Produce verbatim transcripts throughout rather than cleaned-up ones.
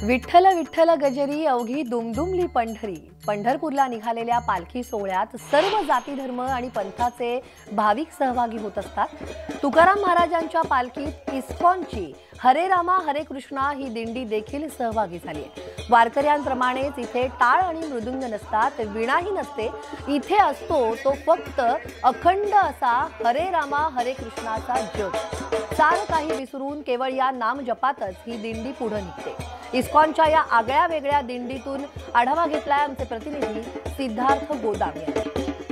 विठ्ठल विठ्ठल गजरी अवघी दुमदुमली पंढरी। पंढरपूरला निघालेल्या पालखी सोहळ्यात सर्व जाती धर्म आणि पंथाचे भाविक सहभागी होत असतात। तुकाराम महाराजांच्या पालखीत इस्कॉनची हरे रामा हरे कृष्णा ही दिंडी देखील सहभागी झाली आहे। वारकऱ्यांप्रमाणेच इथे टाळ आणि मृदुंग नसतात, वीणाही नसते। इथे असतो तो फक्त अखंड असा हरे रामा हरे कृष्णाचा जप। सारं काही विसरून केवळ या नाम जपातच ही दिंडी पुढे निघते। इस्कॉनच्या या आगळ्या वेगळ्या दिंडीतून आढावा घेतलाय आमचे प्रतिनिधी सिद्धार्थ गोदाम यांनी।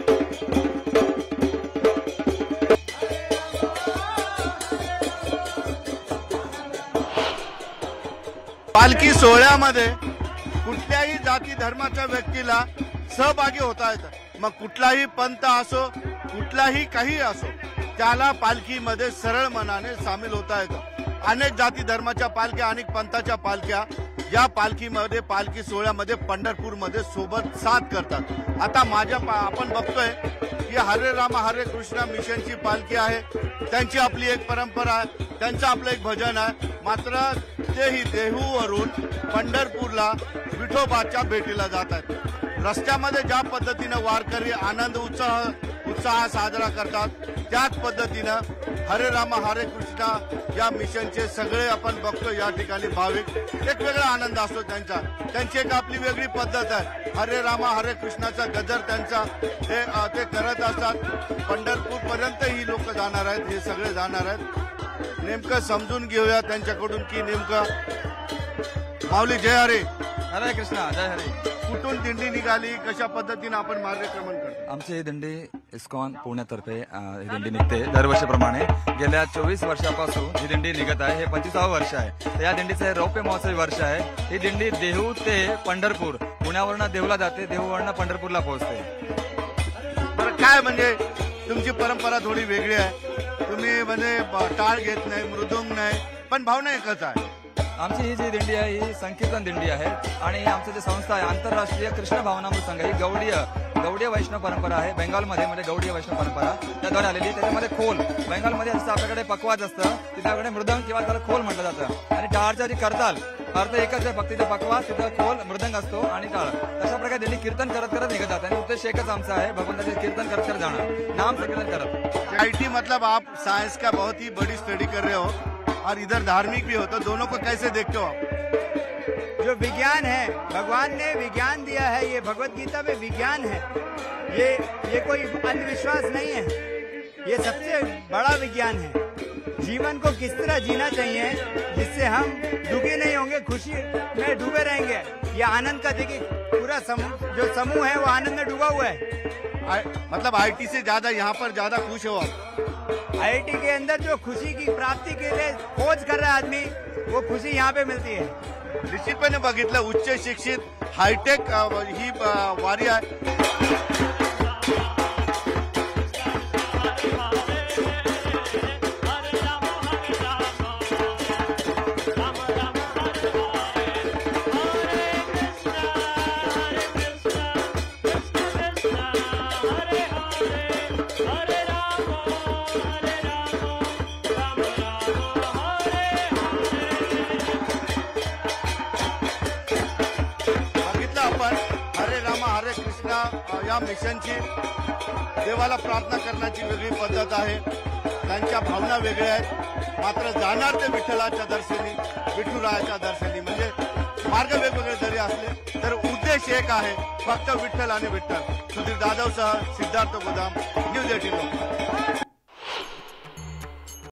पालखी सोहळ्यामध्ये कुठल्याही जाती धर्माच्या व्यक्तीला सहभागी होता येतं। मग कुठलाही पंथ असो, कुठलाही काही असो, त्याला पालखीमध्ये सरळ मनाने सामील होता येतं। अनेक जाती धर्माच्या पालख्या, अनेक पंथाच्या पालख्या या पालखीमध्ये पालखी सोहळ्यामध्ये पंढरपूरमध्ये सोबत साथ करतात। आता माझ्या आपण बघतोय की हरे रामा हरे कृष्णा मिशनची पालखी आहे, त्यांची आपली एक परंपरा आहे, त्यांचं आपलं एक भजन आहे। मात्र तेही देहूवरून पंढरपूरला विठोबाच्या भेटीला जात आहेत। रस्त्यामध्ये ज्या पद्धतीने वारकरी आनंद उत्साह उत्साह साजरा करतात, त्याच पद्धतीनं हरे रामा हरे कृष्णा या मिशनचे सगळे आपण बघतो या ठिकाणी भाविक एक वेगळा आनंद असतो त्यांचा। त्यांची एक आपली वेगळी पद्धत आहे। हरे रामा हरे कृष्णाचा गजर त्यांचा ते ते करत असतात। पंढरपूर पर्यंत ही लोक जाणार आहेत, हे सगळे जाणार आहेत। नेमकं समजून घेऊया त्यांच्याकडून की नेमकं माऊली जय हरे हरे कृष्णा जय हरे कुठून दिंडी निघाली, कशा पद्धतीने आपण मार्गक्रमण करतो? आमची ही दिंडी इस्कॉन पुण्यातर्फे ही दिंडी निघते दरवर्षीप्रमाणे। गेल्या चोवीस वर्षापासून ही दिंडी निघत आहे, हे पंचवीसावं वर्ष आहे। तर या दिंडीचं हे रौप्य महोत्सवी वर्ष आहे। ही दिंडी देहू ते पंढरपूर, पुण्यावरनं देहूला जाते, देहूवरनं पंढरपूरला पोहोचते। बरं, काय म्हणजे तुमची परंपरा थोडी वेगळी आहे, तुम्ही म्हणजे टाळ घेत नाही, मृदुंग नाही, पण भावना एकच आहे। आमची ही जी दिंडी आहे ही संकीर्तन दिंडी आहे आणि आमचं जे संस्था आहे आंतरराष्ट्रीय कृष्ण भावनामृत संघ, ही गौडीय गौडीय वैष्णव परंपरा आहे। बेंगालमध्ये म्हणजे गौडीय वैष्णव परंपरा त्याद्वारे आलेली। त्याच्यामध्ये खोल बेंगालमध्ये जसं आपल्याकडे पकवाज असतं, तिच्याकडे मृदंग किंवा त्याला खोल म्हटलं जातं। आणि टाळच्या जी करताल अर्थ एकच आहे, फक्त तिथे पकवाज, तिथं खोल मृदंग असतो आणि टाळ। तशा प्रकारे दिंडी कीर्तन करत करत निघत जाते आणि उद्देश एकच आमचा आहे, भगवंताचे कीर्तन करत करत जाणं, नाम संकीर्तन करत। आईटी मतलब आप साइंस का बहुत ही बड़ी स्टडी कर रहे हो और इधर धार्मिक भी हो, तो दोनों को कैसे देखते हो आप? जो विज्ञान है, भगवान ने विज्ञान दिया है, ये भगवत गीता में विज्ञान है। ये ये कोई अंधविश्वास नहीं है, ये सबसे बड़ा विज्ञान है। जीवन को किस तरह जीना चाहिए जिससे हम दुखी नहीं होंगे, खुशी में डूबे रहेंगे। ये आनंद का देखिए पूरा समूह, जो समूह है वो आनंद में डूबा हुआ है। आ, मतलब आईटी से ज्यादा यहाँ पर ज्यादा खुश हो आप? आईआईटी के अंदर जो खुशी की प्राप्ति के लिए खोज कर रहा है आदमी, वो खुशी यहाँ पे मिलती है। निश्चितपणे बघितलं, उच्च शिक्षित हायटेक ही वारी आहे। हरे रामा हरे कृष्णा या मिशनची देवाला प्रार्थना करण्याची वेगळी पद्धत आहे, त्यांच्या भावना वेगळ्या आहेत। मात्र जाणार ते विठ्ठलाच्या दर्शनी, विठुरायाच्या दर्शनी, म्हणजे मार्ग वेगवेगळे जरी असले तर उद्देश एक आहे, फक्त विठ्ठल आणि विठ्ठल। सुधीर जाधवसह सिद्धार्थ गोदाम, न्यूज एटीन।